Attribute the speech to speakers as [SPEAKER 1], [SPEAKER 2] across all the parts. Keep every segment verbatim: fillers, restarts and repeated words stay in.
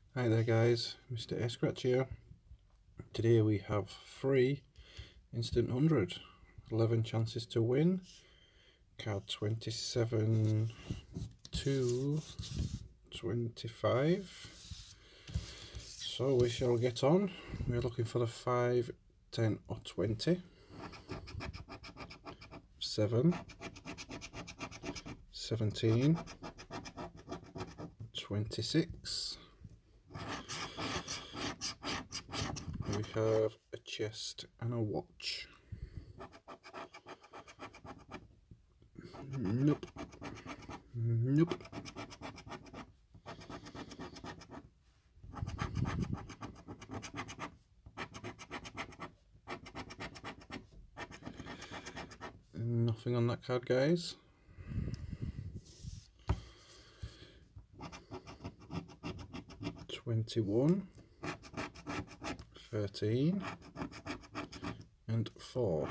[SPEAKER 1] Hi there guys, Mister A Scratch here. Today we have three instant one hundred, eleven chances to win, card twenty-seven to twenty-five. So we shall get on. We're looking for the five, ten or twenty. seven, seventeen, twenty-six. We have a chest and a watch. Nope. Nope. Nothing on that card, guys. twenty-one, thirteen, and four.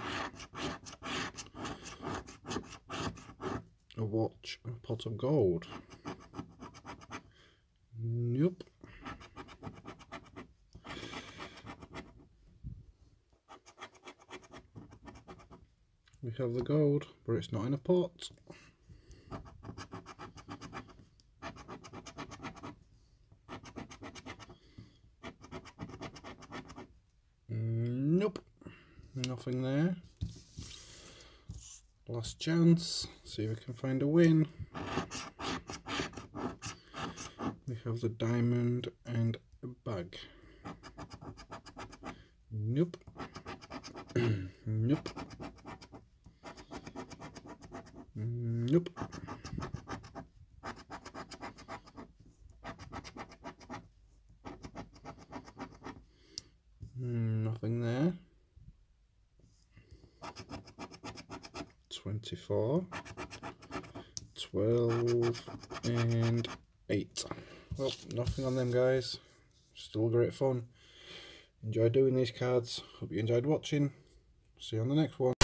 [SPEAKER 1] A watch and a pot of gold. Nope. We have the gold, but it's not in a pot. Nope. Nothing there. Last chance. See if we can find a win. We have the diamond and a bag. Nope. Nope. Nope. Nothing there. twenty-four, twelve and eight. Well, nothing on them, guys. Still great fun. Enjoy doing these cards. Hope you enjoyed watching. See you on the next one.